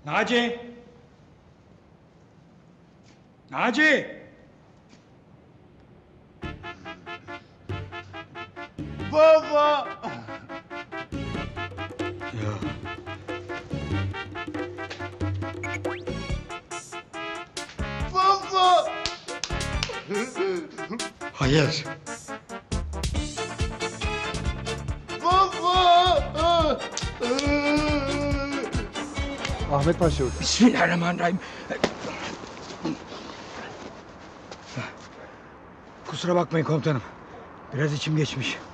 Naci! Naci! Baba! Ya. Baba! Hayır. Baba! Ahmet Başçavuş. Bismillahirrahmanirrahim. Kusura bakmayın komutanım. Biraz içim geçmiş.